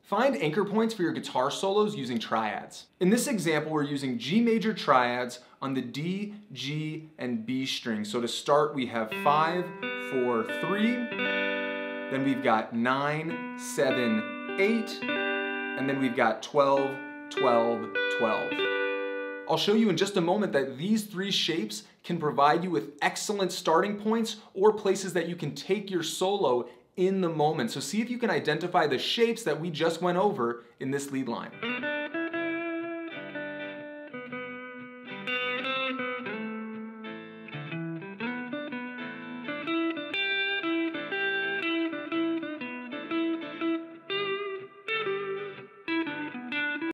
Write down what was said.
Find anchor points for your guitar solos using triads. In this example, we're using G major triads on the D, G, and B string. So to start, we have 5, 4, 3, then we've got 9, 7, 8, and then we've got 12, 12, 12. I'll show you in just a moment that these three shapes can provide you with excellent starting points or places that you can take your solo in the moment. So see if you can identify the shapes that we just went over in this lead line.